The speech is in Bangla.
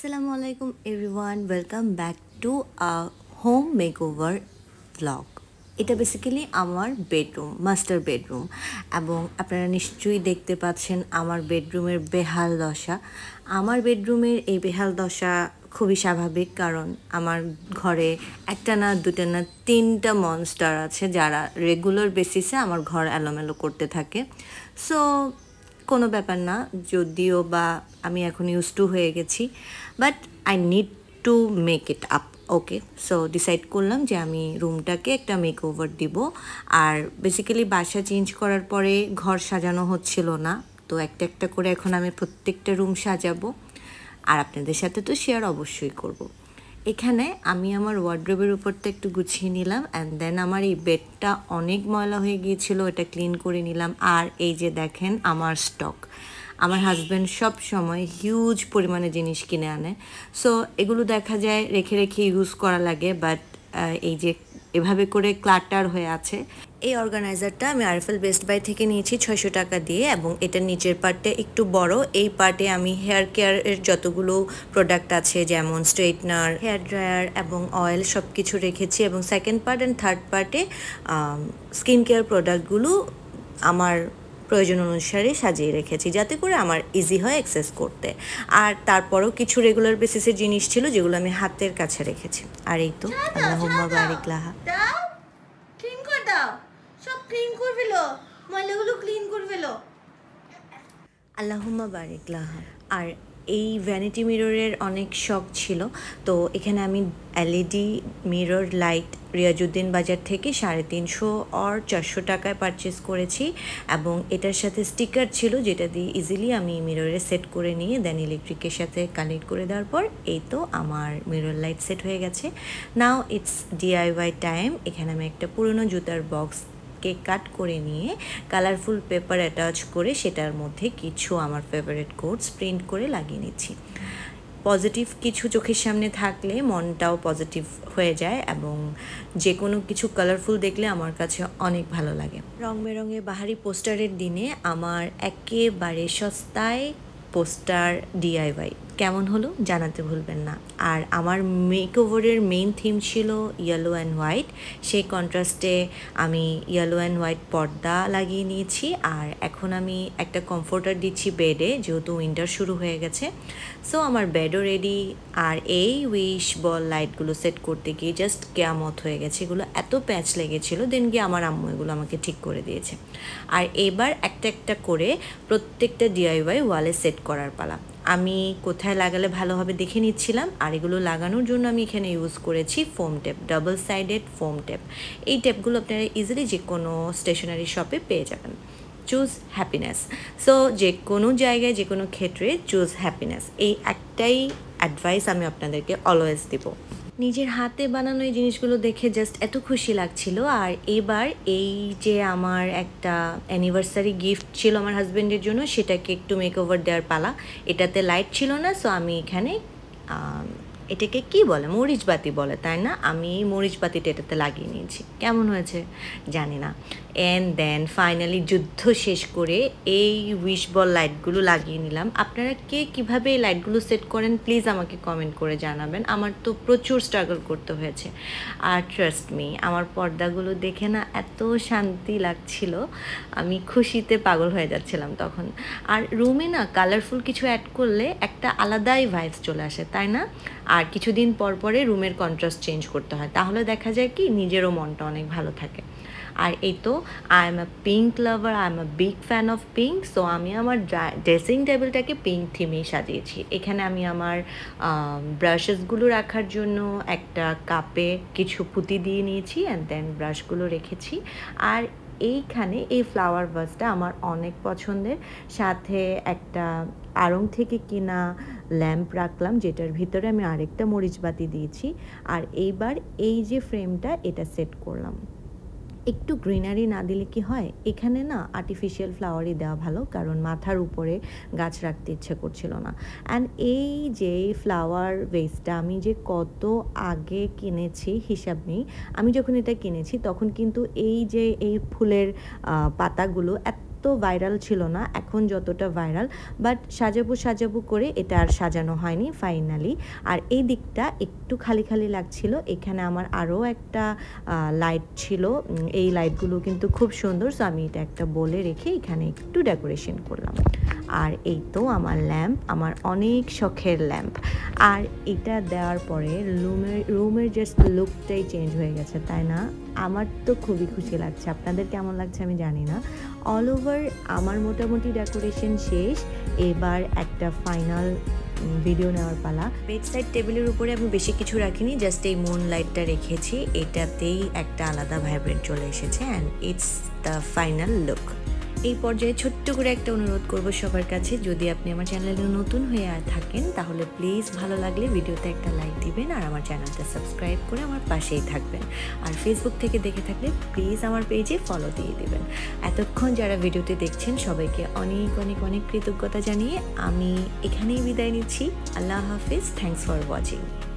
Assalamualaikum everyone, welcome back to a home makeover vlog. এটা বেসিক্যালি আমার বেডরুম, মাস্টার বেডরুম, এবং আপনারা নিশ্চয়ই দেখতে পাচ্ছেন আমার বেডরুমের বেহাল দশা। আমার বেডরুমের এই বেহাল দশা খুবই স্বাভাবিক, কারণ আমার ঘরে একটা না দুটা না তিনটা মনস্টার আছে যারা রেগুলার বেসিসে আমার ঘর এলোমেলো করতে থাকে। সো কোনো ব্যাপার না, যদিও বা আমি এখন ইউজ টু হয়ে গেছি, but I need to make it up. Okay, so decide করলাম যে আমি রুমটাকে একটা মেক ওভার দিব। আর বেসিক্যালি বাসা চেঞ্জ করার পরে ঘর সাজানো হচ্ছিল না, তো একটা একটা করে এখন আমি প্রত্যেকটা রুম সাজাবো আর আপনাদের সাথে তো শেয়ার অবশ্যই করব। এখানে আমি আমার ওয়ার্ড্রোবের উপরটা একটু গুছিয়ে নিলাম, অ্যান্ড দেন আমার এই বেডটা অনেক ময়লা হয়ে গিয়েছিল, এটা ক্লিন করে নিলাম। আর এই যে দেখেন আমার স্টক, আমার হাজব্যান্ড সব সময় হিউজ পরিমাণে জিনিস কিনে আনে। সো এগুলো দেখা যায় রেখে রেখে ইউজ করা লাগে, বাট এই যে এভাবে করে ক্লাটার হয়ে আছে। এই অর্গানাইজারটা আমি আরএফএল বেস্ট বাই থেকে নিয়েছি 600 টাকা দিয়ে, এবং এটার নিচের পার্টটা একটু বড়। এই পার্টে আমি হেয়ার কেয়ারের যতগুলো প্রোডাক্ট আছে, যেমন স্ট্রেটনার, হেয়ার ড্রায়ার এবং অয়েল, সব কিছু রেখেছি। এবং সেকেন্ড পার্ট অ্যান্ড থার্ড পার্টে স্কিন কেয়ার প্রোডাক্টগুলো আমার প্রয়োজন অনুসারে সাজিয়ে রেখেছি, যাতে করে আমার ইজি হয় অ্যাক্সেস করতে। আর তারপরেও কিছু রেগুলার বেসিসের জিনিস ছিল যেগুলো আমি হাতের কাছে রেখেছি। আর এই তো আল্লাহুম্মা বারিক লাহা, দাও ক্লিন করে দাও, সব ক্লিন করে ফেলো, ময়লাগুলো ক্লিন করে ফেলো। আল্লাহুম্মা বারিক লাহা। আর এই ভ্যানিটি মিররের অনেক শখ ছিল, তো এখানে আমি এলইডি মিরর লাইট রিয়াজউদ্দিন বাজার থেকে 350 আর 400 টাকায় পারচেস করেছি। এবং এটার সাথে স্টিকার ছিল, যেটা দিয়ে ইজিলি আমি মিররে সেট করে নিয়ে দেন ইলেকট্রিকের সাথে কানেক্ট করে দেওয়ার পর এই তো আমার মিরর লাইট সেট হয়ে গেছে। Now it's DIY time. এখানে আমি একটা পুরনো জুতার বক্স কাট করে নিয়ে কালারফুল পেপার অ্যাটাচ করে সেটার মধ্যে কিছু আমার ফেভারিট কোডস প্রিন্ট করে লাগিয়ে নিচ্ছি। পজিটিভ কিছু চোখের সামনে থাকলে মনটাও পজিটিভ হয়ে যায়, এবং যে কোনো কিছু কালারফুল দেখলে আমার কাছে অনেক ভালো লাগে। রং বেরঙের বাহারি পোস্টারের দিনে আমার একেবারে সস্তায় পোস্টার ডিআইওয়াই কেমন হলো জানাতে ভুলবেন না। আর আমার মেকওভারের মেইন থিম ছিল ইয়েলো অ্যান্ড হোয়াইট, সেই কন্ট্রাস্টে আমি ইয়েলো অ্যান্ড হোয়াইট পর্দা লাগিয়ে নিয়েছি। আর এখন আমি একটা কমফোর্টার দিচ্ছি বেডে, যেহেতু উইন্টার শুরু হয়ে গেছে। সো আমার বেডও রেডি। আর এই উইশ বল লাইটগুলো সেট করতে গিয়ে জাস্ট কেয়ামত হয়ে গেছে, এগুলো এত প্যাচ লেগেছিল, দেন গিয়ে আমার আম্মু এগুলো আমাকে ঠিক করে দিয়েছে। আর এবার একটা একটা করে প্রত্যেকটা ডিআইওয়াই ওয়ালে সেট করার পালা। আমি কোথায় লাগালে ভালো হবে দেখে নিচ্ছিলাম। আর এগুলো লাগানোর জন্য আমি এখানে ইউজ করেছি foam tape, double sided foam tape. এই টেপগুলো আপনারা ইজিলি যে কোনো স্টেশনারি শপে পেয়ে যাবেন। Choose happiness. সো যে কোনো জায়গায় যে কোনো ক্ষেত্রে চুজ হ্যাপিনেস, এই একটাই অ্যাডভাইস আমি আপনাদেরকে অলওয়েজ দিব। নিজের হাতে বানানো এই জিনিসগুলো দেখে জাস্ট এত খুশি লাগছিল। আর এবার এই যে আমার একটা অ্যানিভার্সারি গিফট ছিল আমার হাজব্যান্ডের জন্য, সেটাকে একটু মেকওভার দেওয়ার পালা। এটাতে লাইট ছিল না, সো আমি এখানে এটাকে কি বলে, মরিচবাতি বলে তাই না, আমি মরিচবাতিটা এটাতে লাগিয়ে নিয়েছি। কেমন হয়েছে জানি না। অ্যান্ড দেন ফাইনালি যুদ্ধ শেষ করে এই উইশ বল লাইটগুলো লাগিয়ে নিলাম। আপনারা কে কীভাবে এই লাইটগুলো সেট করেন প্লিজ আমাকে কমেন্ট করে জানাবেন। আমার তো প্রচুর স্ট্রাগল করতে হয়েছে। আর ট্রাস্ট মি, আমার পর্দাগুলো দেখে না এত শান্তি লাগছিল, আমি খুশিতে পাগল হয়ে যাচ্ছিলাম তখন। আর রুমে না কালারফুল কিছু অ্যাড করলে একটা আলাদাই ভাইবস চলে আসে, তাই না? আর কিছুদিন পর পরে রুমের কন্ট্রাস্ট চেঞ্জ করতে হয়, তাহলে দেখা যায় কি নিজেরও মনটা অনেক ভালো থাকে। আর এই তো I am a pink lover, I am a big fan of pink. So আমি আমার ড্রেসিং টেবিলটাকে পিঙ্ক থিমেই সাজিয়েছি। এখানে আমি আমার ব্রাশেসগুলো রাখার জন্য একটা কাপে কিছু পুঁতি দিয়ে নিয়েছি, অ্যান্ড দেন ব্রাশগুলো রেখেছি। আর এইখানে এই ফ্লাওয়ার ভাসটা আমার অনেক পছন্দের, সাথে একটা আড়ং থেকে কিনা ল্যাম্প রাখলাম, যেটার ভিতরে আমি আরেকটা মরিচবাতি দিয়েছি। আর এইবার এই যে ফ্রেমটা এটা সেট করলাম। একটু গ্রিনারি না দিলে কি হয়, এখানে না আর্টিফিশিয়াল ফ্লাওয়ারই দেওয়া ভালো, কারণ মাথার উপরে গাছ রাখতে ইচ্ছে করছিল না। অ্যান্ড এই যে ফ্লাওয়ার ভেসটা আমি যে কত আগে কিনেছি হিসাব নেই। আমি যখন এটা কিনেছি তখন কিন্তু এই যে এই ফুলের পাতাগুলো এত অত ভাইরাল ছিল না এখন যতটা ভাইরাল, বাট সাজাবো করে এটা আর সাজানো হয়নি ফাইনালি। আর এই দিকটা একটু খালি খালি লাগছিল। এখানে আমার আরও একটা লাইট ছিল, এই লাইটগুলো কিন্তু খুব সুন্দর, সো আমি এটা একটা বলে রেখে এখানে একটু ডেকোরেশন করলাম। আর এই তো আমার ল্যাম্প, আমার অনেক শখের ল্যাম্প। আর এটা দেওয়ার পরে রুমের জাস্ট লুকটাই চেঞ্জ হয়ে গেছে, তাই না? আমার তো খুবই খুশি লাগছে, আপনাদের কেমন লাগছে আমি জানি না। অল ওভার আমার মোটামুটি ডেকোরেশন শেষ, এবার একটা ফাইনাল ভিডিও নেওয়ার পালা। বেড সাইড টেবিলের উপরে আমি বেশি কিছু রাখিনি, জাস্ট এই মুন লাইটটা রেখেছি, এটাতেই একটা আলাদা ভাইব্রেন্ট চলে এসেছে and it's the final look. এই পর্যায়ে ছোট্ট করে একটা অনুরোধ করব সবার কাছে, যদি আপনি আমার চ্যানেলে নতুন হয়ে থাকেন তাহলে প্লিজ ভালো লাগলে ভিডিওতে একটা লাইক দিবেন আর আমার চ্যানেলটা সাবস্ক্রাইব করে আমার পাশেই থাকবেন। আর ফেসবুক থেকে দেখে থাকলে প্লিজ আমার পেজে ফলো দিয়ে দিবেন। এতক্ষণ যারা ভিডিওটি দেখছেন সবাইকে অনেক অনেক অনেক কৃতজ্ঞতা জানিয়ে আমি এখানেই বিদায় নিচ্ছি। আল্লাহ হাফিজ, থ্যাংকস ফর ওয়াচিং।